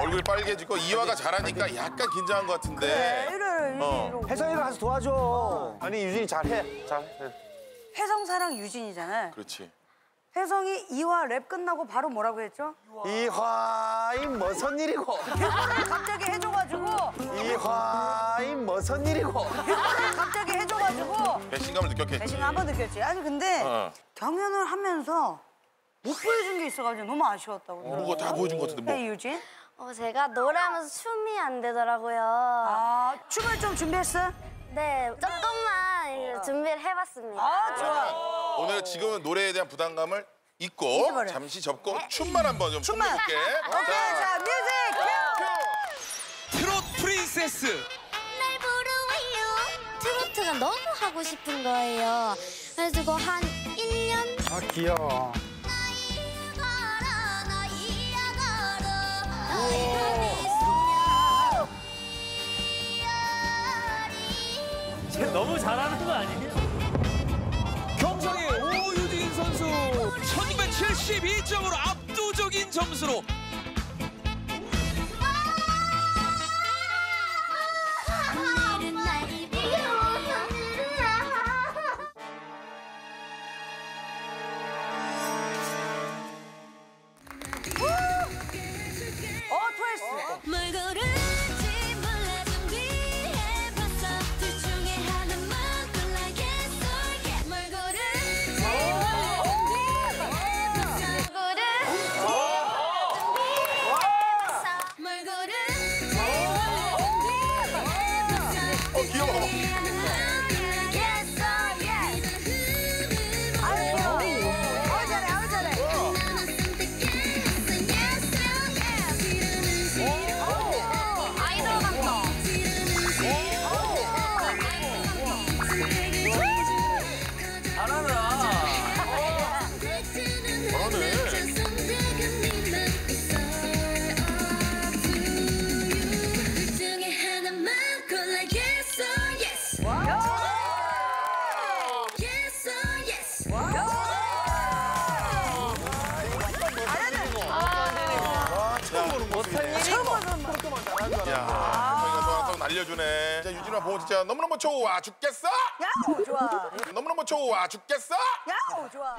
얼굴이 빨개지고 이화가 잘하니까 약간 긴장한 것 같은데. 이래. 혜성이가 가서 도와줘. 아니 유진이 잘해. 잘해. 혜성사랑 유진이잖아요. 그렇지. 혜성이 이화 랩 끝나고 바로 뭐라고 했죠? 이화이 무슨 일이고. 그거를 갑자기 해줘가지고 이화이 무슨 일이고. 그거를 갑자기 해줘가지고 배신감을 느꼈겠지. 배신감 한번 느꼈지. 아니 근데 경연을 하면서 못 보여준 게 있어가지고 너무 아쉬웠다고. 뭐가 다 보여준 것 같은데 뭐. 네, 유진? 제가 노래하면서 춤이 안 되더라고요. 아, 춤을 좀 준비했어? 네, 조금만 준비를 해봤습니다. 아, 좋아. 오늘 지금은 노래에 대한 부담감을 잊고 잊어버려. 잠시 접고 춤만 한번 좀 춤만. 춰볼게. 오케이, 자, 뮤직 큐! 트롯 프린세스. 날 부르고요. 트로트가 너무 하고 싶은 거예요. 그래가지고 한 1년? 아, 귀여워. 쟤 너무 잘하는 거 아니에요? 경상의 오유진 선수 1272점으로 압도적인 점수로 트와이스. 뭘 고를지 몰라 준비해봤어. 둘 중에 하나만 골라야겠어. 뭘 고를지 몰라 준비해봤어. 뭘 고를지 몰라 준비해봤어. 귀여워. 야, 저희가 또 날려주네. 진짜 유진아 보고 진짜 너무너무 좋아 죽겠어. 야우, 좋아. 너무너무 좋아 죽겠어. 야우, 좋아.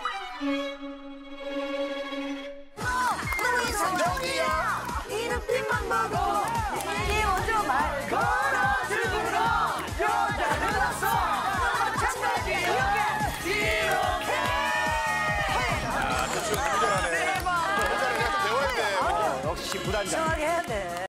너무 이상적이야. 이름 빛만 보고 네 먼저 말 걸어주러 여자를 왔어. 마찬가지 이렇게. 아, 저 친구 너무 잘하네. 너무 잘해. 내가 좀 배워야 돼. 역시 부단장. 시원하게 해야 돼.